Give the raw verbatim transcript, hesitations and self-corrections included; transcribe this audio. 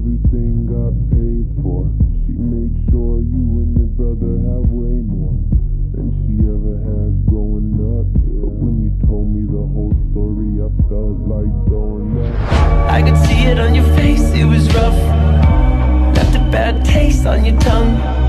everything got paid for. She made sure you and your brother have way more than she ever had growing up. But when you told me the whole story, I felt like throwing up. I could see it on your face, it was rough. Left a bad taste on your tongue.